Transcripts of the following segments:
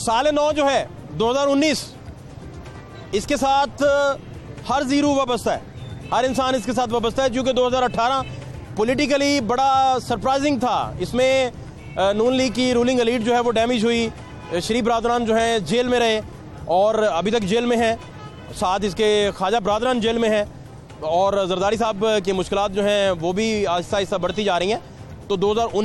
साल 9 जो है 2019, इसके साथ हर जीरो वाबस्ता है, हर इंसान इसके साथ वाबस्ता है, क्योंकि 2018 पॉलिटिकली बड़ा सरप्राइजिंग था। इसमें नून लीग की रूलिंग एलीट जो है वो डैमेज हुई, शरीफ बरादरान जो हैं जेल में रहे और अभी तक जेल में हैं, साथ इसके ख्वाजा बरादरान जेल में हैं, और जरदारी साहब की मुश्किलात जो हैं वो भी आहिस्ता आहिस्ता बढ़ती जा रही हैं। तो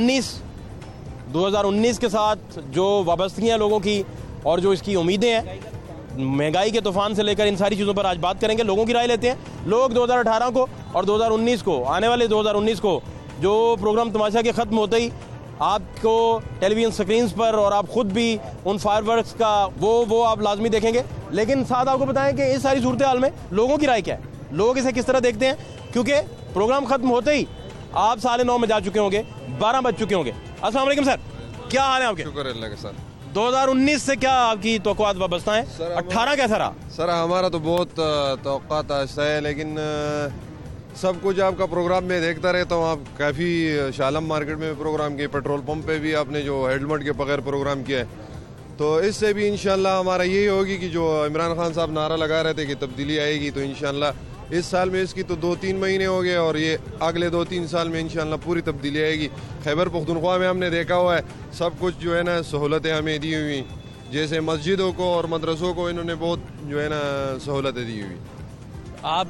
2019 के साथ जो वाबस्तगियाँ लोगों की और जो इसकी उम्मीदें हैं, महंगाई के तूफान से लेकर इन सारी चीज़ों पर आज बात करेंगे, लोगों की राय लेते हैं। लोग 2018 को और 2019 को, आने वाले 2019 को जो प्रोग्राम तमाशा के ख़त्म होते ही आपको टेलीविज़न स्क्रीन्स पर और आप ख़ुद भी उन फायरवर्क्स का वो आप लाजमी देखेंगे। लेकिन साथ आपको बताएं कि इस सारी सूरत हाल में लोगों की राय क्या है, लोग इसे किस तरह देखते हैं, क्योंकि प्रोग्राम ख़त्म होते ही आप 9:30 में जा चुके होंगे, 12 बज चुके होंगे। अस्सलाम वालेकुम सर, क्या हाल है आपके? शुक्र अल्लाह का सर। 2019 से क्या आपकी तवक्कुआत वाबस्ता है? 18 कैसा रहा? सर हमारा तो बहुत तवक्कुआत अच्छा है, लेकिन सब कुछ आपका प्रोग्राम में देखता रहता हूँ। आप काफ़ी शालम मार्केट में प्रोग्राम किए, पेट्रोल पंप पे भी आपने जो हेलमेट के बगैर प्रोग्राम किया है, तो इससे भी इंशाल्लाह हमारा यही होगी कि जो इमरान खान साहब नारा लगा रहे थे कि तब्दीली आएगी, तो इंशाल्लाह इस साल में इसकी तो 2-3 महीने हो गए और ये अगले 2-3 साल में इंशाल्लाह पूरी तब्दीली आएगी। खैबर पख्तूनख्वा में हमने देखा हुआ है सब कुछ जो है ना सहूलतें हमें दी हुई, जैसे मस्जिदों को और मदरसों को इन्होंने बहुत जो है ना सहूलतें दी हुई। आप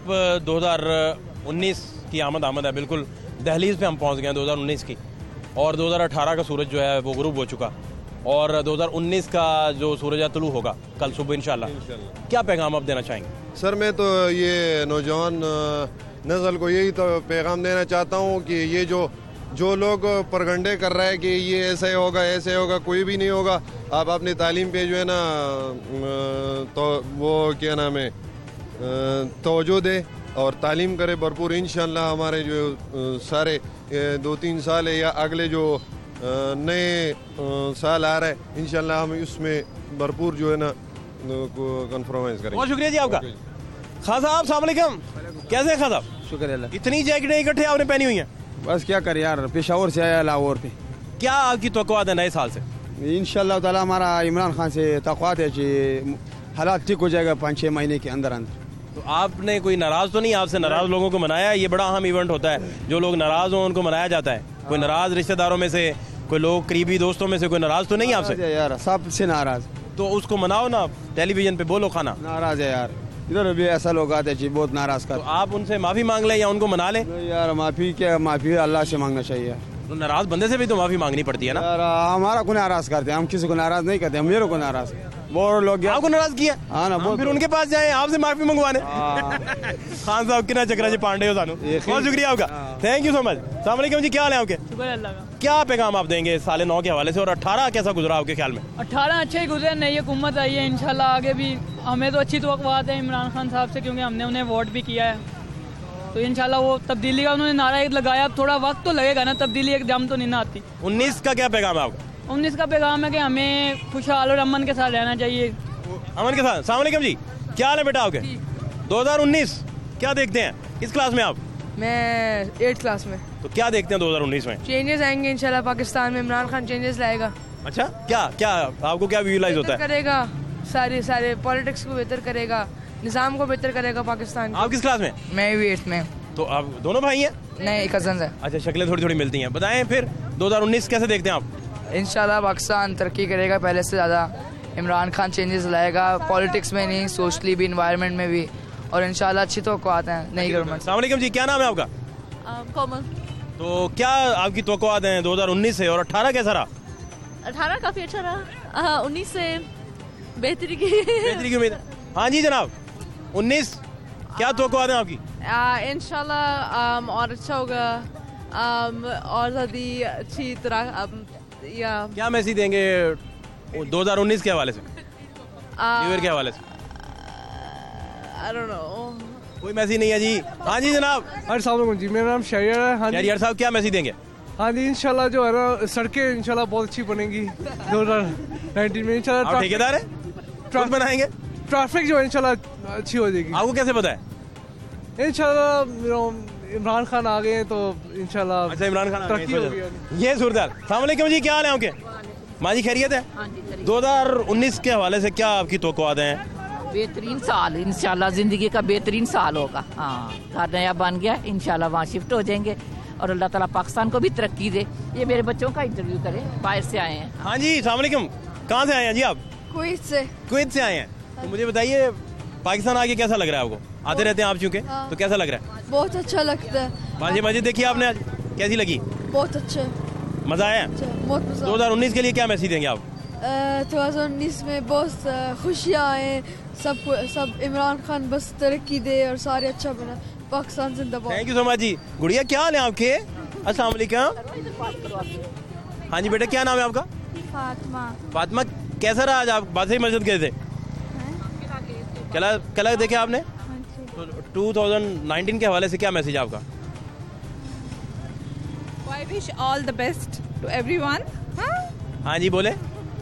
2019 की आमद है, बिल्कुल दहलीज पे हम पहुंच गए हैं 2019 की, और 2018 का सूरज जो है वो गुरूब हो चुका, और 2019 का जो सूरज है तुलू होगा कल सुबह इंशाल्लाह। क्या पैगाम आप देना चाहेंगे? सर मैं तो ये नौजवान नस्ल को यही तो पैगाम देना चाहता हूँ कि ये जो लोग परगंडे कर रहा है कि ये ऐसे होगा, कोई भी नहीं होगा। आप अपनी तालीम पे जो है ना तो वो क्या नाम है तवज्जो दे और तालीम करे भरपूर। इंशाल्लाह हमारे जो सारे 2-3 साल है या अगले जो नए साल आ रहा है, इंशाल्लाह हम उसमें भरपूर जो है ना कॉन्फ्रोमाइज करेंगे। बहुत शुक्रिया जी आपका। खान साहब अस्सलाम वालेकुम, कैसे हैं खान साहब? शुक्र अल्लाह। इतनी जैकेटें इकट्ठे आपने पहनी हुई हैं? बस क्या कर यार, पेशावर से आया लाहौर पे। क्या आपकी तवक्कुआत है नए साल से? इंशाल्लाह ताला हमारा इमरान खान से तवक्कुआत है कि हालात ठीक हो जाएगा 5-6 महीने के अंदर अंदर। तो आपने कोई नाराज तो नहीं, आपसे नाराज लोगों को मनाया? ये बड़ा अहम इवेंट होता है, जो लोग नाराज हों उनको मनाया जाता है। कोई नाराज रिश्तेदारों में से, कोई लोग करीबी दोस्तों में से कोई नाराज तो नहीं आपसे? यार सबसे नाराज। तो उसको मनाओ ना, टेलीविजन पे बोलो खाना। नाराज है यार, इधर भी ऐसा लोग आते हैं बहुत नाराज कर। तो आप उनसे माफी मांग लें या उनको मना लें? यार माफी क्या, माफी अल्लाह से मांगना चाहिए। तो नाराज बंदे से भी तो माफी मांगनी पड़ती है ना यार। हमारा को नाराज करते हैं, हम किसी को नाराज नहीं करते, हम मेरे को नाराज वो लोग आपको नाराज किया। हाँ ना, फिर उनके पास जाए आपसे माफी मंगवाने। खान साहब कितना चक्रा जी पांडे हो सानू, बहुत शुक्रिया आपका, थैंक यू सो मच। अस्सलाम वालेकुम जी, क्या हाल है आपके? शुक्र अल्लाह का। क्या पैगाम आप देंगे साल 9 के हवाले से, और 18 कैसा गुजरा आपके ख्याल में? 18 अच्छे ही गुजरे, नई हुकूमत आई है, इंशाल्लाह आगे भी हमें तो अच्छी तवक्कुआत है इमरान खान साहब से, क्योंकि हमने उन्हें वोट भी किया है। तो इंशाल्लाह वो तब्दीली का उन्होंने नारा लगाया, थोड़ा वक्त तो लगेगा ना, तब्दीली एकदम तो नहीं ना आती। 19 का क्या पैगाम है आपका? 19 का पैगाम है कि हमें खुशहाल और अमन के साथ रहना चाहिए। अमन के साथ। अस्सलाम वालेकुम जी, क्या हाल है बेटा आपके? 2019 क्या देखते हैं, किस क्लास में आप? मैं 8th क्लास में। तो क्या देखते हैं 2019 में? चेंजेस आएंगे इंशाल्लाह, पाकिस्तान में इमरान खान चेंजेस लाएगा। अच्छा, क्या आपको क्या विजुअलाइज होता है? करेगा सारे पॉलिटिक्स को बेहतर करेगा, निज़ाम को बेहतर करेगा पाकिस्तान। आप किस क्लास में? मैं भी 8th में। तो आप दोनों भाई हैं? नहीं, कजन है। अच्छा, शक्लें थोड़ी थोड़ी मिलती हैं। बताएं फिर 2019 कैसे देखते हैं आप? इंशाल्लाह पाकिस्तान तरक्की करेगा पहले से ज़्यादा। इमरान खान चेंजेस लाएगा, पॉलिटिक्स में नहीं, सोशली भी, इन्वायरमेंट में भी, और इंशाल्लाह अच्छी तवक्कुआत हैं नई गवर्नमेंट। अस्सलाम वालेकुम जी, क्या नाम है आपका? कोमल। तो क्या आपकी तवक्कुआत हैं 2019 से, और 18 कैसा रहा? 18 काफी अच्छा रहा, 19 से बेहतरी की उम्मीद है। हाँ जी जनाब, 19 क्या तवक्कुआत हैं आपकी? इंशाल्लाह और अच्छा होगा, और ज़्यादा अच्छी तरह। क्या मैसेज देंगे 2019 के हवाले से, न्यू ईयर के हवाले से? I don't know. कोई मैसेज नहीं है जी। हाँ जी जनाब। अस्सलाम वालेकुम जी, मेरा नाम शहरियार है। हाँ शहरियार साहब, क्या मैसेज देंगे? हाँ जी, इंशाल्लाह जो है ना सड़कें इंशाल्लाह बहुत अच्छी बनेंगी 2019 में इंशाल्लाह। आप ठेकेदार हैं, ट्रक बनाएंगे? ट्रैफिक जो है इंशाल्लाह अच्छी हो जाएगी। आपको कैसे पता है? इंशाल्लाह इमरान खान आ गए हैं तो इंशाल्लाह। अच्छा, इमरान खान तरक्की होगी। ये सूरत हाल। अस्सलाम वालेकुम जी, क्या हाल है आपके? माँ जी खैरियत है? 2019 के हवाले से क्या आपकी तवक्कुआत हैं? बेहतरीन साल इंशाल्लाह, जिंदगी का बेहतरीन साल होगा। हाँ, घर नया बन गया, इंशाल्लाह वहाँ शिफ्ट हो जाएंगे और अल्लाह ताला पाकिस्तान को भी तरक्की दे। ये मेरे बच्चों का इंटरव्यू करें, बाहर से आए हैं। हाँ जी, अस्सलाम वालेकुम। कहाँ से आए हैं जी आप? कुवैत से। कुवैत से आए हैं। तो मुझे बताइए पाकिस्तान आके कैसा लग रहा है आपको? आते रहते हैं आप चूंकि, तो कैसा लग रहा है? बहुत अच्छा लगता है। बाजी मस्जिद देखी आपने आज, कैसी लगी? बहुत अच्छा, मजा आया? बहुत मजा। 2019 के लिए क्या मैसेज देंगे आप? 2019 में बहुत खुशियाँ आए, सब इमरान खान बस तरक्की दे और सारे अच्छा बना, पाकिस्तान जिंदाबाद। थैंक यू सो मच जी। गुड़िया क्या हाल है आपके? अस्सलाम वालेकुम। हाँ जी बेटा, क्या नाम है आपका? फातिमा। फातिमा, कैसा रहा आज आप? बादशाही मस्जिद गए थे? कला देखे आपने? तो 2019 के हवाले से क्या मैसेज आपका? I wish all the best to everyone. हाँ जी बोले।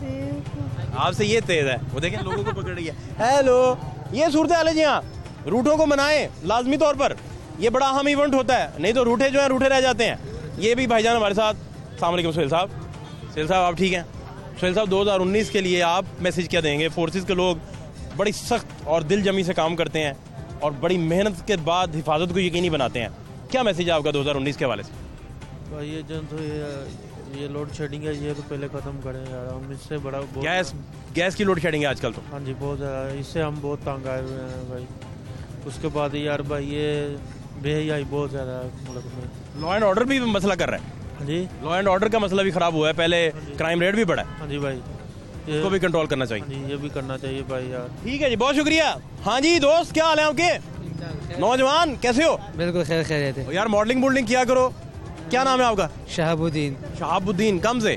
आपसे ये तेज है, वो देखें लोगों को पकड़ रही है। हेलो, ये सूरत हाल है जी। हाँ, रूठों को मनाएं लाजमी तौर पर, ये बड़ा अहम इवेंट होता है, नहीं तो रूठे जो हैं रूठे रह जाते हैं। ये भी भाईजान हमारे साथ। अस्सलाम वालेकुम सुहेल साहब। सुहेल साहब आप ठीक हैं? सुहेल साहब 2019 के लिए आप मैसेज क्या देंगे? फोर्सेस के लोग बड़ी सख्त और दिल जमी से काम करते हैं और बड़ी मेहनत के बाद हिफाजत को यकीनी बनाते हैं, क्या मैसेज है आपका 2019 के हवाले से? ये जो तो ये लोड शेडिंग है, ये तो पहले खत्म करें यार, हम इससे बड़ा गैस की लोड शेडिंग है आजकल तो। हाँ जी, बहुत ज़्यादा, इससे हम बहुत तंग आए हुए हैं भाई। उसके बाद यार भाई ये बेहयाई बहुत ज़्यादा है मुल्क में। लॉ एंड ऑर्डर भी मसला कर रहा है। हाँ जी, लॉ एंड ऑर्डर का मसला भी खराब हुआ है, पहले क्राइम रेट भी बढ़ा है। हाँ जी भाई, इसको भी कंट्रोल करना चाहिए। हाँ जी, ये भी करना चाहिए भाई यार। ठीक है जी, बहुत शुक्रिया। हाँ जी दोस्त, क्या हाल है आपके? नौजवान कैसे हो? बिल्कुल खैर खैरियत है यार। मॉडलिंग बोल्डिंग किया करो। क्या नाम है आपका? शहाबुद्दीन। शहाबुद्दीन, कम से?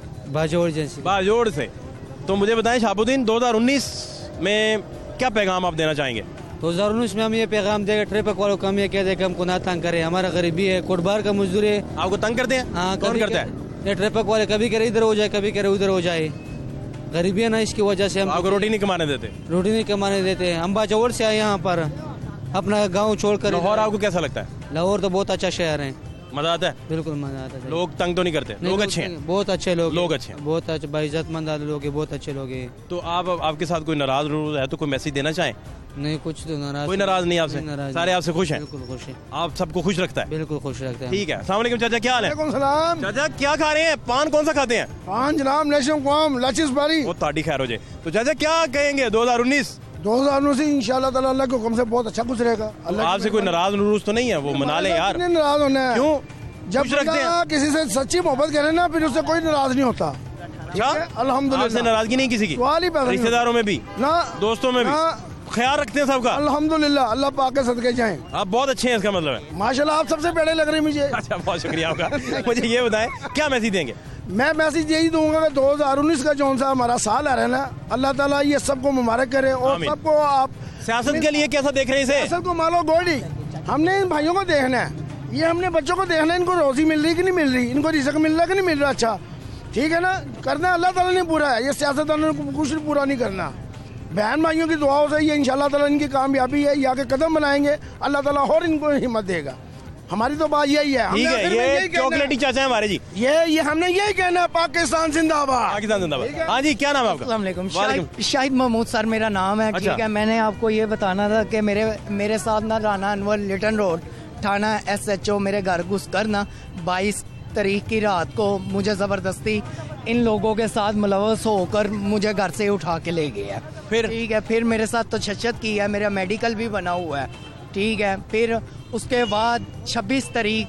बाजोड़ से। तो मुझे बताएं शहाबुद्दीन, 2019 में क्या पैगाम आप देना चाहेंगे? 2019 में हम ये पैगाम देंगे ट्रैफिक वालों को, हम ये कह दें कि हमको ना तंग करें, हमारा गरीबी है, कोटबार का मजदूर है। आपको तंग करते हैं? हाँ, कौन करता है? ये ट्रैफिक वाले कभी करे इधर हो जाए, कभी करे उधर हो जाए, गरीबी है ना, इसकी वजह से हम आपको रोटी नहीं कमाने देते? रोटी नहीं कमाने देते। हम बाजोड़ से आए यहाँ पर, अपना गाँव छोड़कर। लाहौर आपको कैसा लगता है? लाहौर तो बहुत अच्छा शहर है। मजा आता है? बिल्कुल मजा आता है। लोग तंग तो नहीं करते? लोग अच्छे हैं? बहुत अच्छे लोग अच्छे हैं, बहुत अच्छे, बाइज्जतमंद लोग हैं, बहुत अच्छे लोग हैं। तो आपके साथ कोई नाराज है तो कोई मैसेज देना चाहें? नहीं, कुछ तो नाराज, कोई नाराज नहीं आपसे? सारे आपसे खुश हैं? बिल्कुल खुश है। आप सबको खुश रखता है? बिल्कुल खुश रखता है। ठीक है। अस्सलाम वालेकुम चाचा, क्या हाल है? चाचा क्या खा रहे हैं? पान कौन सा खाते हैं? पान जनाब नेशनल कॉम लाचिस बारी। वो ताड़ी खैर हो जाए। तो चाचा क्या कहेंगे 2019? 2019 से इंशाल्लाह ताला अल्लाह के हुक्म से बहुत अच्छा गुजरेगा। आपसे कोई नाराज नरूज तो नहीं है? वो मना ले यार। नाराज होना है क्यों? जब किसी से सच्ची मोहब्बत करे ना, फिर उससे कोई नाराज नहीं होता। अल्हम्दुलिल्लाह, नाराजगी नहीं किसी की? रिश्तेदारों में भी ना, दोस्तों में भी ख्याल रखते हैं सबका? अल्हम्दुलिल्लाह, अल्लाह पाक के सदके जाएं। आप बहुत अच्छे हैं, इसका मतलब है। माशाल्लाह, आप सबसे बड़े लग रहे हैं मुझे। अच्छा, बहुत शुक्रिया आपका। मुझे ये बताएं क्या मैसेज देंगे? मैं मैसेज यही दूंगा कि 2019 का जो सा हमारा साल आ रहा है ना, अल्लाह ताला ये सबको मुबारक करे और सबको। आप सियासत के लिए कैसा देख रहे हैं इसे? सियासत को मानो गोली, हमने इन भाइयों को देखना है, ये हमने बच्चों को देखना है, इनको रोजी मिल रही कि नहीं मिल रही, इनको रिज़्क मिल रहा कि नहीं मिल रहा। अच्छा ठीक है ना, करना अल्लाह ताला ने पूरा है, ये सियासतदानों को कुछ पूरा नहीं करना। बहन भाइयों की दुआओं से ये इंशाल्लाह ताला इनकी कामयाबी है, ये आगे कदम बनाएंगे, अल्लाह ताला और इनको हिम्मत देगा। हमारी तो बात यही है। ठीक है, ये चॉकलेटी चाचा है हमारे जी। ये हमने यही कहना है, पाकिस्तान जिंदाबाद। पाकिस्तान जिंदाबाद। हाँ जी, क्या नाम है आपका? अस्सलाम वालेकुम। शाहिद महमूद सर मेरा नाम है। ठीक है, मैंने आपको ये बताना था कि मेरे साथ ना राना अनवर लिटन रोड थाना SHO मेरे घर घुस कर ना 22 तारीख की रात को मुझे ज़बरदस्ती इन लोगों के साथ मुलवस होकर मुझे घर से उठा के ले गया। फिर ठीक है, फिर मेरे साथ तो तशद्दुद की है, मेरा मेडिकल भी बना हुआ है। ठीक है, फिर उसके बाद 26 तारीख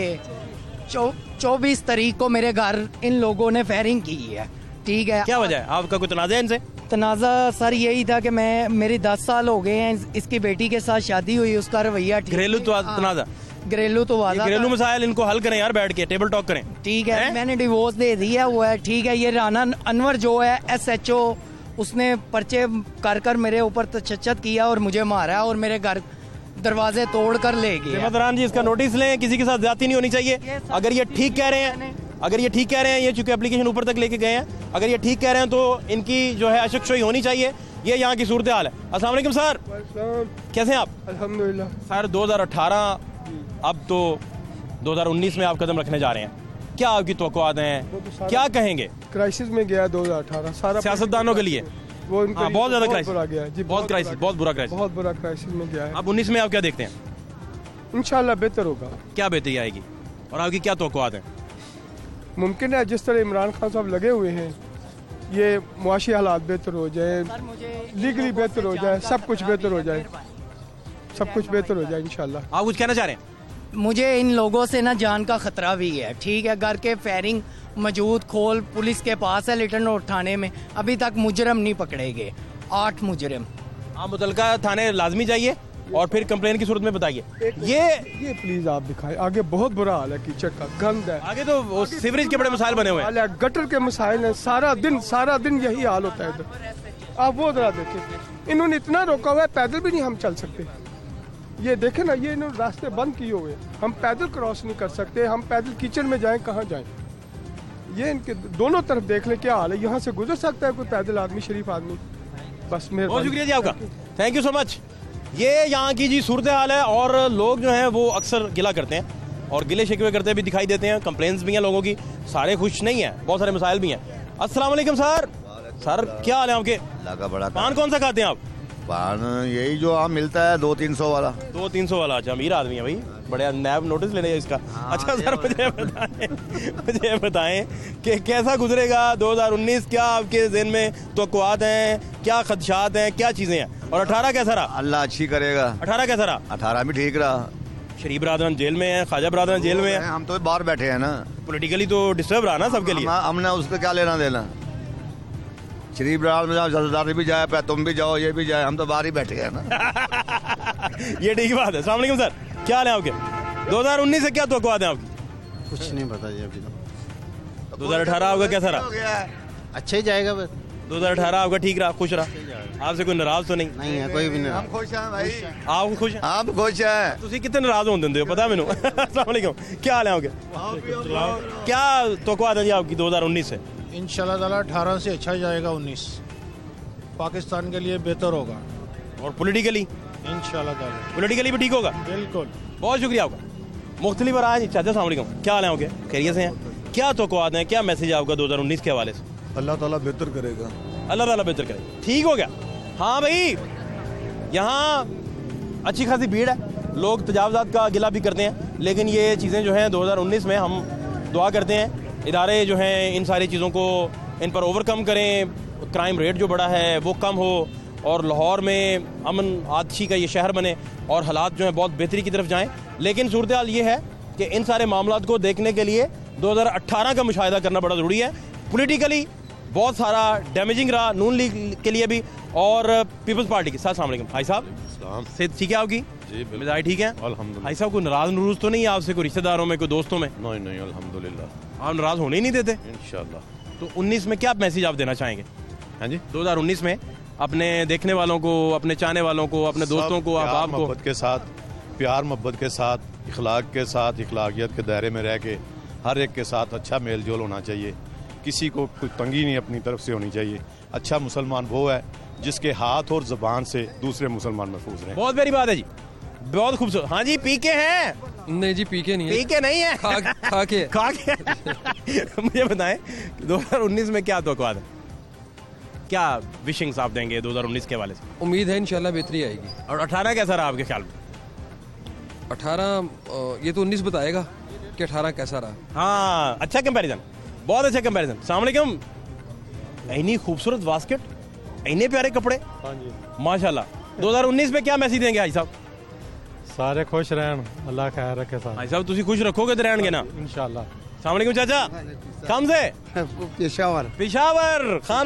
24 तारीख को मेरे घर इन लोगों ने फायरिंग की है। ठीक है, क्या वजह है? आपका कोई तनाज़ा है इनसे? तनाज़ा सर यही था कि मेरी 10 साल हो गए हैं, इसकी बेटी के साथ शादी हुई, उसका रवैया घरेलू तनाज़ा, घरेलू तो घरेलू मसाइल, इनको हल करें यार, बैठ के टेबल टॉक करें। ठीक है, मैंने डिवोर्स दे दिया हुआ है। ठीक है, ये राना अनवर जो है SHO, उसने पर्चे कर मेरे ऊपर तशद्दुद किया और मुझे मारा और मेरे घर दरवाजे तोड़ कर ले गए। जिम्मेदारान जी इसका नोटिस लें, किसी के साथ ज्यादती नहीं होनी चाहिए। अगर ये ठीक कह रहे हैं, ये चूंकि एप्लीकेशन ऊपर तक लेके गए हैं, अगर ये ठीक कह रहे हैं तो इनकी जो है अशकशोई होनी चाहिए। ये यहाँ की सूरत हाल है। अस्सलाम वालेकुम सर, कैसे हैं आप? अल्हम्दुलिल्लाह। सर 2018 अब तो 2019 में आप कदम रखने जा रहे हैं, क्या आपकी तवक्कुआत हैं, क्या कहेंगे? क्राइसिस में गया 2018 सारा सियासतदानों के लिए वो उनका बहुत ज्यादा बहुत बुरा गया जी, बहुत क्राइसिस, बहुत बुरा क्राइसिस, बहुत बुरा क्राइसिस में गया है। अब 19 में आप क्या देखते हैं? इंशाल्लाह बेहतर होगा। क्या बेहतरी आएगी और आपकी क्या तवक्कुआत है? मुमकिन है जिस तरह इमरान खान साहब लगे हुए हैं ये मुआशी हालात बेहतर हो जाए, लीगली बेहतर हो जाए, सब कुछ बेहतर हो जाए, सब कुछ बेहतर हो जाए इंशाल्लाह। आप कुछ कहना चाह रहे हैं? मुझे इन लोगों से ना जान का खतरा भी है। ठीक है, घर के फायरिंग मौजूद खोल पुलिस के पास है लिटन रोड थाने में, अभी तक मुजरम नहीं पकड़े गए, 8 मुजरम। आप मुतलका थाने लाजमी जाइए और फिर कंप्लेन की सूरत में बताइए। ये प्लीज आप दिखाएं, आगे बहुत बुरा हाल है, कीचड़ का गंद है, आगे तो सीवरेज के बड़े मसाइल बने हुए हैं, गटर के मसाइल हैं, सारा दिन यही हाल होता है इधर। आप वो जरा देखें, इन्होंने इतना रोका हुआ है, पैदल भी नहीं हम चल सकते। ये देखें ना, ये इन्होंने रास्ते बंद किए हुए, हम पैदल क्रॉस नहीं कर सकते, हम पैदल कीचड़ में जाएं कहाँ जाएं? ये इनके दोनों तरफ देख ले क्या हाल है, यहाँ से गुजर सकता है कोई पैदल आदमी, शरीफ आदमी? बस मेरे बहुत शुक्रिया जी आपका, थैंक यू सो मच। ये यहाँ की जी सूरत हाल है और लोग जो हैं वो अक्सर गिला करते हैं और गिले शिकवे करते भी दिखाई देते हैं, कंप्लेंट्स भी हैं लोगों की, सारे खुश नहीं है, बहुत सारे मसाइल भी हैं। अस्सलाम वालेकुम सर। सर क्या हाल है आपके? लगा बड़ा पान कौन सा खाते हैं आप? पान यही जो आम मिलता है 200-300 वाला। 200-300 वाला? अच्छा, अमीर आदमी है भाई, बड़े नैब नोटिस लेने इसका। अच्छा सर मुझे बताएं कि कैसा गुजरेगा 2019, क्या आपके ज़हन में तवक्कुआत हैं, क्या खदशात हैं, क्या चीज़ें हैं? और 18 कैसा रहा? अल्लाह अच्छी करेगा। 18 कैसा रहा? 18 भी ठीक रहा। शरीफ बरादरान जेल में है, ख्वाजा बरादरान जेल में है, हम तो बाहर बैठे हैं ना। पॉलिटिकली तो डिस्टर्ब रहा ना सबके लिए। हमने उसका क्या लेना देना? शरीफ बरादरान में जाओ, जरदारी भी जाए, तुम भी जाओ, ये भी जाए, हम तो बाहर ही बैठे हैं ना। ये ठीक बात है। अस्सलाम वालेकुम सर, क्या हाल है आपके? 2019 से क्या तवक्कुआत है आपकी? कुछ नहीं पता जी अभी तो। 2018 आपका कैसा रहा? अच्छा ही जाएगा बस। 2018 आपका ठीक रहा, खुश रहा? आपसे कोई नाराज तो नहीं? नहीं है कोई भी नहीं। हम खुश हैं भाई। आप खुश हैं? आप खुश हैं? तुसी कितने नाराज होंदे हो पता है मैनू। अस्सलाम वालेकुम, क्या हाल है आपके? क्या तवक्कुआत है जी आपकी 2019 से? इंशाल्लाह ताला 18 से अच्छा जाएगा, 19 पाकिस्तान के लिए बेहतर होगा। और पॉलिटिकली? इंशाल्लाह ताला पॉलिटिकली भी ठीक होगा। बिल्कुल। बहुत शुक्रिया आपका। मुख्तलिफ राय। चाचा अस्सलाम वालेकुम, क्या हाल है आपके? खैरियत से हैं? क्या तवक्कुआत हैं, क्या मैसेज है आपका 2019 के हवाले से? अल्लाह ताला बेहतर करेगा। अल्लाह ताला बेहतर करे, ठीक हो गया। हाँ भाई, यहाँ अच्छी खासी भीड़ है, लोग तजावजात का गिला भी करते हैं, लेकिन ये चीज़ें जो हैं 2019 में हम दुआ करते हैं इदारे जो हैं इन सारी चीज़ों को इन पर ओवरकम करें, क्राइम रेट जो बढ़ा है वो कम हो और लाहौर में अमन आदशी का ये शहर बने और हालात जो हैं बहुत बेहतरी की तरफ जाएं। लेकिन सूरत हाल ये है कि इन सारे मामलात को देखने के लिए 2018 का मुशाहिदा करना बड़ा ज़रूरी है। पॉलिटिकली बहुत सारा डैमेजिंग रहा, नून लीग के लिए भी और पीपल्स पार्टी के साथ। अस्सलाम वालेकुम भाई साहब, सेहत ठीक है आपकी? जी मिजाज ठीक है अल्हम्दुलिल्लाह। भाई साहब कोई नाराज नरूज तो नहीं है आपसे, कोई रिश्तेदारों में, कोई दोस्तों में? नहीं नहीं अल्हम्दुलिल्लाह। आप नाराज होने ही नहीं देते इंशाल्लाह। तो 19 में क्या मैसेज आप देना चाहेंगे? हाँ जी, 2019 में अपने देखने वालों को, अपने चाहने वालों को, अपने दोस्तों को, आप मोहब्बत के साथ, प्यार मोहब्बत के साथ, इखलाक के साथ, इखलाकियत के दायरे में रह के हर एक के साथ अच्छा मेल जोल होना चाहिए, किसी को कोई तंगी नहीं अपनी तरफ से होनी चाहिए। अच्छा मुसलमान वो है जिसके हाथ और ज़बान से दूसरे मुसलमान महफूज रहे। बहुत बड़ी बात है जी, बहुत खूबसूरत। हाँ जी, पी के हैं? नहीं जी, पी के नहीं है। पी के नहीं है, खा के मुझे बताएं 2019 में क्या तवक्कुआत है, क्या विशिंग्स आप देंगे 2019 के हवाले से? उम्मीद है इंशाल्लाह बेहतरी आएगी। और 18 कैसा रहा आपके ख्याल में? 18 ये तो 19 बताएगा कि 18 कैसा रहा। हाँ, अच्छा कंपैरिजन, बहुत अच्छा कंपैरिजन। अस्सलाम वालेकुम, इतनी खूबसूरत बास्केट, इतने प्यारे कपड़े, हाँ जी माशाल्लाह। 2019 में क्या मैसेज देंगे भाई साहब? सारे खुश रहन, अल्लाह खैर रखे साथ। भाई साहब तुसी खुश रखोगे तो रहणगे ना इंशाल्लाह। अस्सलाम वालेकुम चाचा, कम से? पेशावर। खान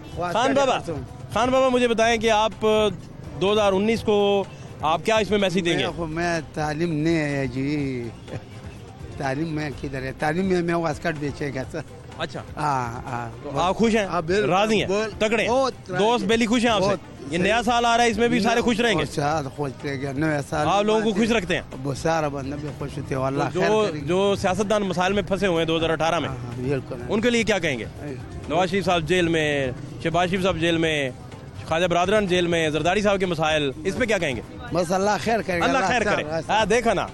बाबा मुझे बताएं कि आप 2019 को आप क्या इसमें मैसेज देंगे? मैं तालीम नहीं है जी, तालीम में किधर है, तालीम में मैं वास्कट बेचेगा सर। अच्छा, तो आप खुश हैं, राजी हैं, तगड़े दोस्त बेली खुश हैं आपसे? ये नया साल आ रहा है, इसमें भी सारे खुश रहेंगे? खुश रहेंगे, नया साल आप लोगों को खुश रखते हैं? वो सारा बंदा भी खुश होते हैं। अल्लाह जो सियासतदान मसाइल में फंसे हुए हैं 2018 में, उनके लिए क्या कहेंगे? नवाज शरीफ साहब जेल में, शहबाज शरीफ साहब जेल में, ख्वाजा बरादरान जेल में, जरदारी साहब के मसाइल, इस पे क्या कहेंगे? बस अल्लाह खैर करेगा। अल्लाह खैर करे। हाँ देखा ना,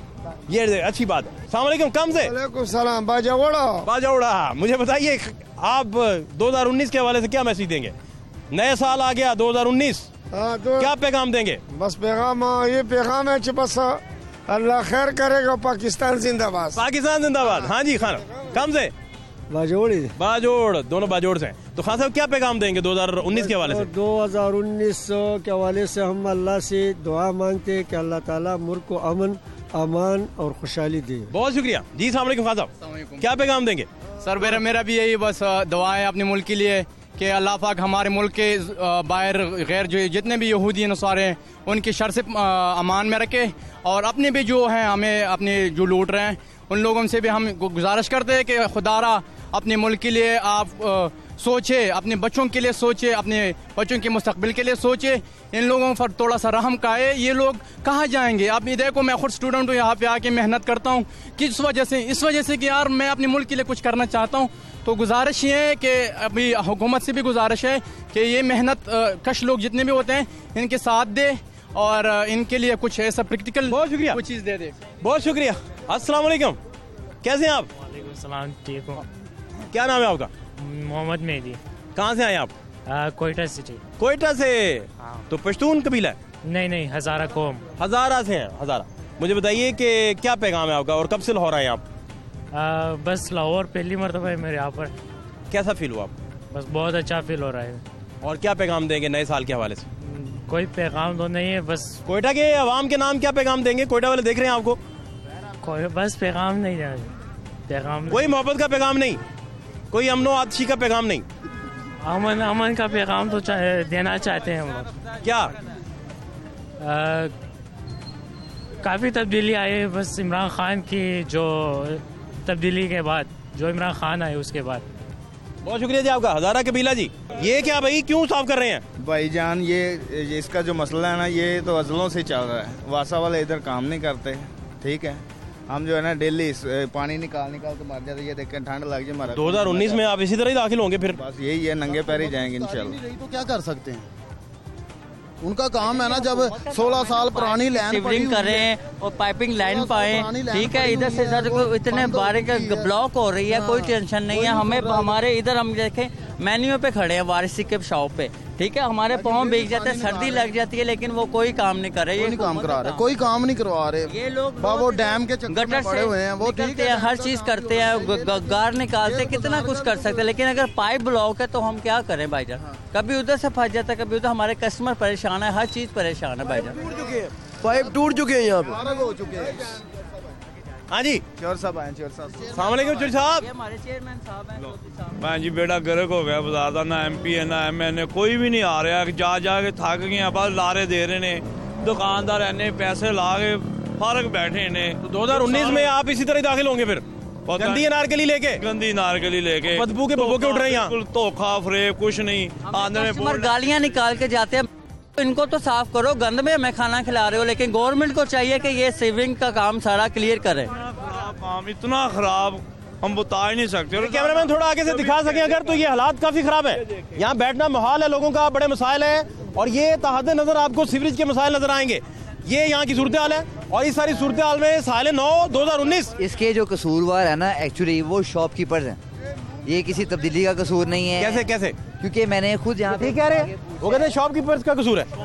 ये अच्छी बात है। अस्सलाम वालेकुम, कम से वालेकुम सलाम। बाजौड़ा। मुझे बताइए आप 2019 के हवाले से क्या मैसेज देंगे? नया साल आ गया 2019, क्या पैगाम देंगे? बस पैगाम ये पैगाम है कि बस अल्लाह खैर करेगा। पाकिस्तान जिंदाबाद। पाकिस्तान जिंदाबाद। हाँ जी खान, कम से बाजोड़, दोनों बाजोड़ से। तो खान साहब क्या पैगाम देंगे 2019 के हवाले से? 2019 के हवाले से हम अल्लाह से दुआ मांगते हैं कि अल्लाह ताला मुल्क को अमन, अमान और खुशहाली दे। बहुत शुक्रिया जी। अस्सलाम वालेकुम खान साहब, क्या पैगाम देंगे? सर मेरा भी यही बस दुआ है अपने मुल्क के लिए कि अल्लाह पाक हमारे मुल्क के बाहर गैर जो जितने भी यहूदी नसारे हैं उनकी शर से अमान में रखे, और अपने भी जो हैं हमें अपने जो लूट रहे हैं उन लोगों से भी हम गुजारिश करते हैं कि खुदारा अपने मुल्क के लिए आप सोचे, अपने बच्चों के लिए सोचे, अपने बच्चों के मुस्तकबिल के लिए सोचे। इन लोगों पर थोड़ा सा रहम खाए। ये लोग कहाँ जाएंगे? अब ये देखो, मैं खुद स्टूडेंट हूँ, यहाँ पे आके मेहनत करता हूँ। किस वजह से? इस वजह से कि यार मैं अपने मुल्क के लिए कुछ करना चाहता हूँ। तो गुजारिश ये है कि अभी हुकूमत से भी गुजारिश है कि ये मेहनत कश लोग जितने भी होते हैं इनके साथ दे और इनके लिए कुछ ऐसा प्रैक्टिकल कुछ चीज़ दे दे। बहुत शुक्रिया। अस्सलाम वालेकुम, कैसे हैं आप? वालेकुम सलाम, ठीक हूँ। क्या नाम है आपका? मोहम्मद मेहदी। कहाँ से आए आप? कोयटा सिटी। कोयटा से? तो पश्तून कबीला है? नहीं, हजारा कौम। हजारा से हैं, हजारा। मुझे बताइए कि क्या पैगाम है आपका और कब से लाहौर आए आप? बस लाहौर पहली मरतबा है मेरे यहाँ पर। कैसा फील हुआ आपको? बस बहुत अच्छा फील हो रहा है। और क्या पैगाम देंगे नए साल के हवाले से? कोई पैगाम तो नहीं है, बस कोयटा के अवाम के नाम क्या पैगाम देंगे? कोयटा वाले देख रहे हैं आपको। कोई बस पैगाम नहीं है, पैगाम कोई मोहब्बत का पैगाम नहीं, कोई अमनो आतिशी का पैगाम नहीं। अमन का पैगाम तो देना चाहते हैं हम लोग। क्या? काफ़ी तब्दीली आई है, बस इमरान खान की जो तब्दीली के बाद, जो इमरान खान आए उसके बाद। बहुत शुक्रिया जी आपका। हजारा कबीला जी, ये क्या भाई क्यों साफ कर रहे हैं? भाईजान ये इसका जो मसला है ना, ये तो अजलों से चल रहा है। वासा वाले इधर काम नहीं करते, ठीक है। हम जो है ना डेली पानी निकाल के मर जाते। ये देखें ठंड लग जाए हमारा। 2019 में आप इसी तरह ही दाखिल होंगे फिर? बस यही है, नंगे पैर ही जाएंगे इंशाल्लाह। तो क्या कर सकते हैं? उनका काम है ना, जब 16 साल पुरानी लाइन शिवरिंग करें और पाइपिंग लाइन पाएं, ठीक है। इधर से इधर इतने बारीक ब्लॉक हो रही है, कोई टेंशन नहीं है हमें। हमारे इधर हम देखें मेन्यू पे खड़े हैं वारिसी के शॉप पे, ठीक है। हमारे पाँव भीग जाते हैं, सर्दी लग जाती है, लेकिन वो कोई काम नहीं कर रहे। ये नहीं काम करा रहे, कोई काम नहीं करवा रहे। ये लोग वो डैम के चक्कर में पड़े हुए हैं, वो ठीक है, हर चीज करते हैं, गार निकालते हैं, कितना कुछ कर सकते हैं। लेकिन अगर पाइप ब्लॉक है तो हम क्या करें भाईजान? कभी उधर से फंस जाता है, कभी उधर। हमारे कस्टमर परेशान है, हर चीज परेशान है भाईजान। पाइप टूट चुके हैं यहाँ पे, हो चुके हैं। हाँ जी, चोर साहब आए। चोर साहब, अस्सलाम वालेकुम। चोर साहब, हमारे चेयरमैन साहब हैं। मैं जी बेटा गर्क हो गया बाजार का, ना MP है ना MN, कोई भी नहीं आ रहा। जा के थक गए, बस लारे दे रहे ने दुकानदार, इन्ने पैसे ला के फर्क बैठे ने। तो 2019 में आप इसी तरह दाखिल होंगे फिर? गंदी अनारकली लेके बदबू के भभूके उठ रहे हैं यहाँ। धोखा फरेब कुछ नहीं। कस्टमर गालियाँ निकाल के जाते हैं। इनको तो साफ करो, गंद में हमें खाना खिला रहे हो। लेकिन गवर्नमेंट को चाहिए कि ये सीवरिंग का काम सारा क्लियर करे। काम इतना खराब हम बता ही नहीं सकते। कैमरामैन थोड़ा आगे से दिखा सके अगर, तो ये हालात काफी खराब है। यहाँ बैठना माहौल है लोगों का, बड़े मसाइल है। और ये तहद नजर आपको सीवरेज के मसाइल नजर आएंगे। ये यहाँ की सूरत हाल है, और इस सारी सूरत हाल में साल 9/2019 इसके जो कसूरवार है ना, एक्चुअली वो शॉपकीपर्स हैं। ये किसी तब्दीली का कसूर नहीं है। कैसे? क्योंकि मैंने खुद यहाँ पे कह रहे वो कहते हैं शॉपकीपर्स का कसूर है।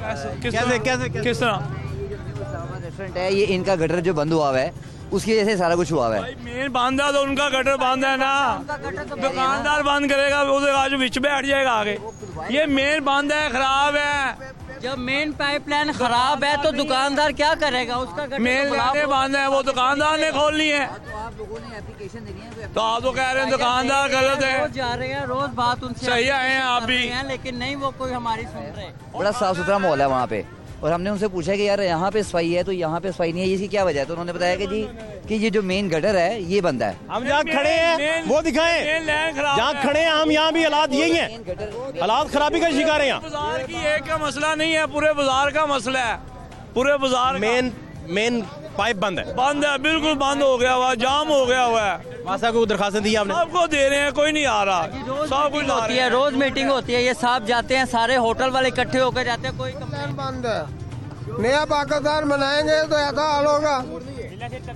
कैसे किस तरह? रेस्टोरेंट है ये, इनका गटर जो बंद हुआ है उसकी वजह से सारा कुछ हुआ है। मेन बंद है तो उनका गटर बंद है ना, दुकानदार बंद करेगा, उसके आज बीच बैठ जाएगा आगे। ये मेन बंद है, खराब है। जब मेन पाइपलाइन खराब है तो दुकानदार क्या करेगा? उसका मेन लाइनें बंद है, वो दुकानदार ने खोलनी है। तो आप लोगों ने एप्लीकेशन देनी है, तो आप तो कह रहे हैं दुकानदार गलत है। रोज जा रहे हैं, रोज बात उनसे सही आए हैं आप भी, लेकिन नहीं वो कोई हमारी सुन रहे। बड़ा साफ सुथरा माहौल है वहाँ पे। और हमने उनसे पूछा कि यार यहाँ पे सफाई है, तो यहाँ पे सफाई नहीं है, इसकी क्या वजह है? तो उन्होंने बताया कि ये जो मेन गटर है ये बंद है। हम जहाँ खड़े हैं वो दिखाएं, जहाँ खड़े हैं हम, यहाँ भी हालात यही हैं। हालात खराबी का शिकार है यहाँ। बाजार की एक का मसला नहीं है, पूरे बाजार का मसला है। पूरे बाजार मेन पाइप बंद है, बिल्कुल बंद हो गया हुआ, जाम हो गया हुआ है। मासा को दरखास्त दी आपने? सबको दे रहे हैं, कोई नहीं आ रहा। सब कुछ होती है, रोज मीटिंग होती है, ये साहब जाते हैं, सारे होटल वाले इकट्ठे होकर जाते हैं। कोई बंद है। नया पाकिस्तान बनाएंगे तो ऐसा हाल होगा।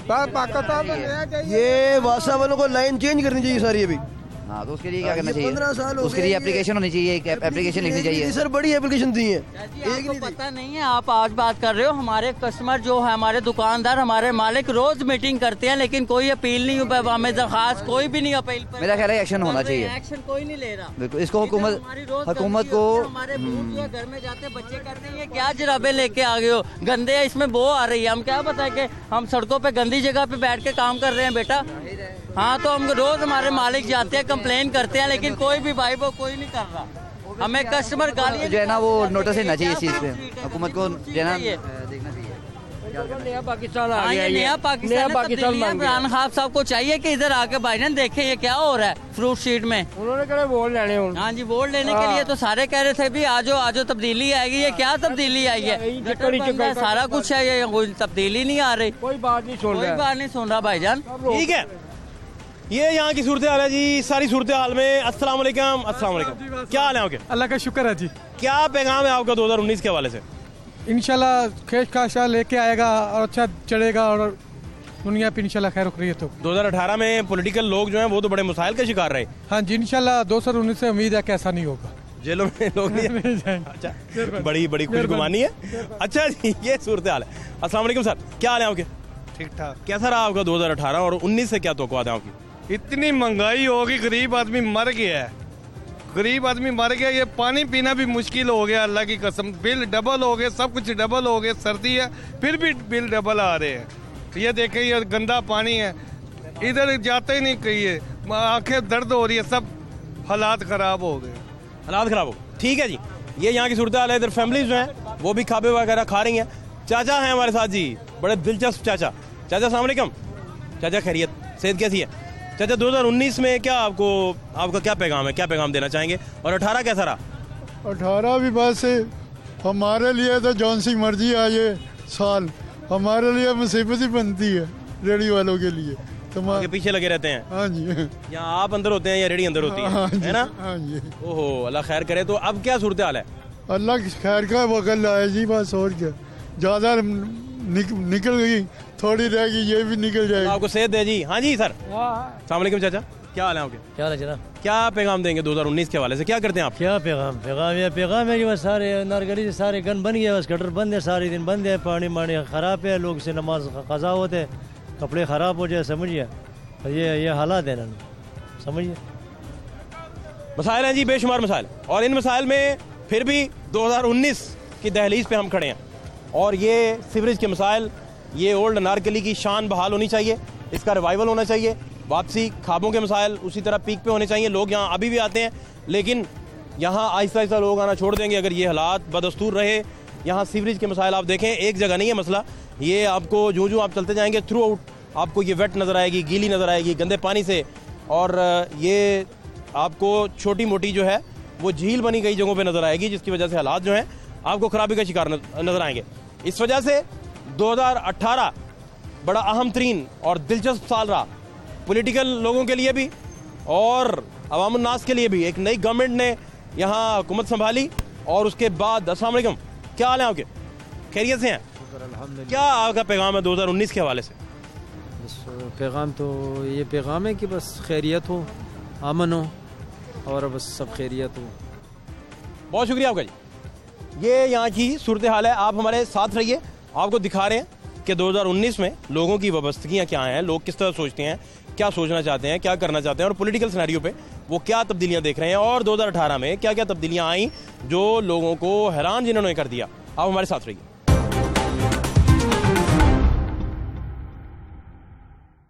पाकिस्तान में नया चाहिए। ये वासा वालों को लाइन चेंज करनी चाहिए सारी अभी। हाँ तो उसके लिए क्या करना 15 साल चाहिए? हो उसके लिए गए, एप्लीकेशन होनी चाहिए, एक एप्लीकेशन लिखनी चाहिए। सर बड़ी एप्लीकेशन दी है। आपको पता नहीं है, आप आज बात कर रहे हो, हमारे कस्टमर जो है, हमारे दुकानदार, हमारे मालिक रोज मीटिंग करते हैं लेकिन कोई अपील नहीं हुआ, हमें दरखास्त कोई भी नहीं अपील। मेरा ख्याल है एक्शन होना चाहिए। एक्शन कोई नहीं ले रहा। बिल्कुल, इसको हुकूमत को हमारे बूढ़ जो घर में जाते बच्चे कहते हैं ये क्या जराबे लेके आ गए हो, गंदे है, इसमें बो आ रही है। हम क्या बताएं कि हम सड़कों पे गंदी जगह पे बैठ के काम कर रहे हैं बेटा। हाँ तो हम रोज हमारे मालिक जाते हैं, कंप्लेन करते हैं लेकिन कोई भी भाई वो कोई नहीं कर रहा। हमें कस्टमर गाली जो है ना वो नोटिस देना चाहिए इस चीज़ पे, हुकूमत को जो है ना देखना चाहिए। नया पाकिस्तान आ गया, नया पाकिस्तान। इमरान खान साहब को चाहिए कि इधर आके भाईजान देखें ये क्या हो रहा है फ्रूट स्ट्रीट में। उन्होंने कहा वोट लेने। हाँ जी, वोट लेने के लिए तो सारे कह रहे थे भी आजो आजो तब्दीली आएगी। ये क्या तब्दीली आई है? सारा कुछ है, ये कोई तब्दीली नहीं आ रही। कोई बात नहीं सुन रहा भाईजान। ठीक है, ये यहाँ की सूरत हाल है जी। सारी सूरत हाल में अस्सलाम वालेकुम। अस्सलाम वालेकुम, क्या हाल है आपके? अल्लाह का शुक्र है जी। क्या पैगाम है आपका 2019 के हवाले से? इंशाल्लाह खेश खाशा लेके आएगा और अच्छा चढ़ेगा और दुनिया पे इंशाल्लाह खैर खैरियत हो। 2018 में पॉलिटिकल लोग जो हैं वो तो बड़े मसाइल का शिकार रहे। हाँ जी, इंशाल्लाह 2019 से उम्मीद है कि ऐसा नहीं होगा, जेलों में लोग नहीं जाएंगे। अच्छा, बड़ी खुशगुमानी है। अच्छा जी, ये सूरत हाल है। अस्सलाम वालेकुम सर, क्या हाल है आपके? ठीक ठाक। कैसा रहा आपका 2018 और 19 से क्या तवक्कुआत है आपकी? इतनी महंगाई होगी, गरीब आदमी मर गया है, गरीब आदमी मर गया। ये पानी पीना भी मुश्किल हो गया, अल्लाह की कसम। बिल डबल हो गए, सब कुछ डबल हो गए। सर्दी है फिर भी बिल डबल आ रहे हैं। तो ये देखें, ये गंदा पानी है, इधर जाते ही नहीं कहिए, आंखें दर्द हो रही है, सब हालात खराब हो गए। हालात खराब हो, ठीक है जी। ये यहाँ की सूरत हाल है। इधर फैमिलीज जो हैं वो भी खाबे वगैरह खा रही हैं। चाचा हैं हमारे साथ जी, बड़े दिलचस्प चाचा। चाचा अस्सलाम वालेकुम। चाचा खैरियत, सेहत कैसी है? चाचा 2019 में क्या आपका क्या पैगाम है, क्या पैगाम देना चाहेंगे? और 18 कैसा रहा? 18 भी बस हमारे लिए तो जौन सी मर्जी आ ये साल, हमारे लिए मुसीबत ही बनती है रेडी वालों के लिए। तो आगे पीछे लगे रहते हैं। हाँ जी, यहाँ आप अंदर होते हैं या रेडी अंदर होती है? हाँ है ना? हाँ जी। ओहो, अल्लाह खैर करे। तो अब क्या सूरत हाल है? अल्लाह की खैर का वकल लाए जी, बस और क्या। ज़्यादा निकल गई, थोड़ी रह गई, ये भी निकल जाएगी। आपको सेहत दे जी। हाँ जी सर, अस्सलाम वालेकुम चाचा, क्या हाल है आपके? क्या हाल है जनाब? क्या पैगाम देंगे 2019 के हवाले से, क्या करते हैं आप? क्या पैगाम है कि बस सारे नारगली से सारे गन बन गए, बस कटर बंद है, सारे दिन बंद है, पानी मानी खराब है, लोग से नमाज कज़ा होते हैं, कपड़े ख़राब हो जाए, समझिए ये हालात है ना, समझिए। मसाइल हैं जी, बेशुमार मसाइल, और इन मसाइल में फिर भी 2019 की दहलीज पे हम खड़े हैं। और ये सीवरेज के मसाइल, ये ओल्ड अनारकली की शान बहाल होनी चाहिए, इसका रिवाइवल होना चाहिए। वापसी खाबों के मसाइल उसी तरह पीक पे होने चाहिए। लोग यहाँ अभी भी आते हैं, लेकिन यहाँ आहिस्ता आहिस्ता लोग आना छोड़ देंगे अगर ये हालात बदस्तूर रहे। यहाँ सीवरेज के मसाइल आप देखें, एक जगह नहीं है मसला, ये आपको जो आप चलते जाएंगे थ्रू आउट आपको ये वेट नज़र आएगी, गीली नज़र आएगी गंदे पानी से। और ये आपको छोटी मोटी जो है वो झील बनी कई जगहों पे नज़र आएगी, जिसकी वजह से हालात जो हैं आपको ख़राबी का शिकार नज़र आएंगे। इस वजह से 2018 बड़ा अहम तरीन और दिलचस्प साल रहा पॉलिटिकल लोगों के लिए भी और अवाम उन्नास के लिए भी। एक नई गवर्नमेंट ने यहाँ हुकूमत संभाली और उसके बाद अस्सलाम वालेकुम, क्या हाल है आपके? खैरियत से हैं? क्या आपका पैगाम है 2019 के हवाले से? पैगाम तो ये पैगाम है कि बस खैरियत हो, अमन हो और बस सब खैरियत हो। बहुत शुक्रिया आपका जी। ये यहाँ की सूरत हाल है, आप हमारे साथ रहिए, आपको दिखा रहे हैं कि 2019 में लोगों की वाबस्तगियाँ क्या हैं, लोग किस तरह सोचते हैं, क्या सोचना चाहते हैं, क्या करना चाहते हैं, और पॉलिटिकल सिनेरियो पे वो क्या तब्दीलियाँ देख रहे हैं, और 2018 में क्या क्या तब्दीलियाँ आई जो लोगों को हैरान जिन्होंने कर दिया। आप हमारे साथ रहिए।